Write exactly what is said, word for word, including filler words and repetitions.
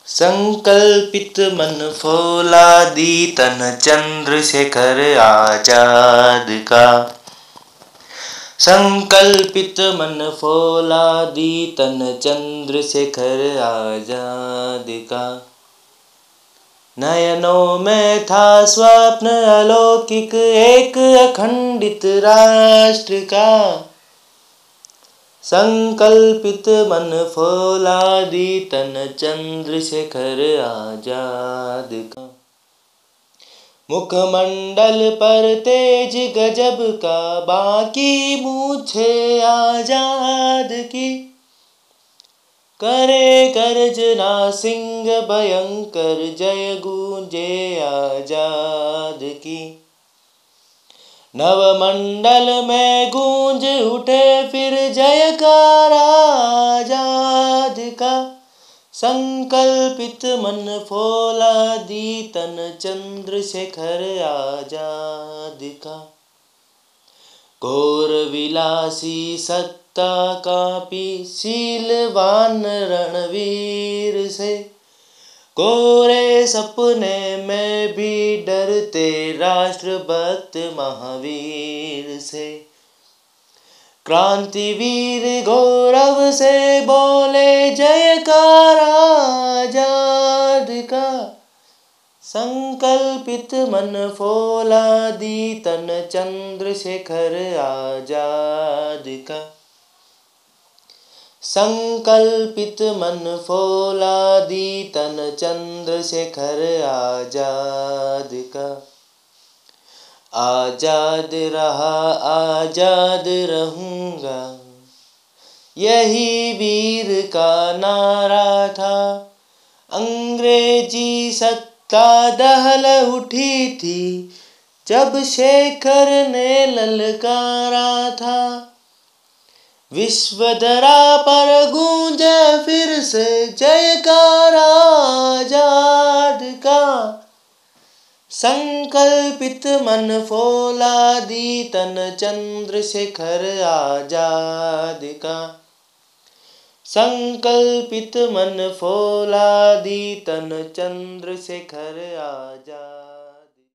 संकल्पित मन फौलादी तन चंद्रशेखर आजाद का। संकल्पित मन फौलादी तन चंद्रशेखर आजाद का। नयनों में था स्वप्न अलौकिक एक अखंडित राष्ट्र का। संकल्पित मन फौलादी तन चंद्रशेखर आजाद का। मुखमंडल पर तेज गजब का बाकी मूछे आजाद की। करे गर्जना सिंह भयंकर जय गूंजे आजाद की। नवमंडल में गूंज उठे फिर जयकार आजाद का। संकल्पित मन फौलादी तन चंद्रशेखर आजाद का। घोर विलासी सत्ता कापी शीलवान रणवीर से। कोरे सपने में भी डरते राष्ट्रभक्त महावीर से। क्रांतिवीर गौरव से बोले जयकार आजाद का। संकल्पित मन फौलादी तन चंद्रशेखर आजाद का। संकल्पित मन फौलादी तन चंद्रशेखर आजाद का। आजाद रहा आजाद रहूँगा यही वीर का नारा था। अंग्रेजी सत्ता दहल उठी थी जब शेखर ने ललकारा था। विश्वधरा पर गूंजे फिर से जयकार आजाद का। संकल्पित मन फौलादी तन चंद्रशेखर आजाद का। संकल्पित मन फौलादी तन चंद्रशेखर आजाद।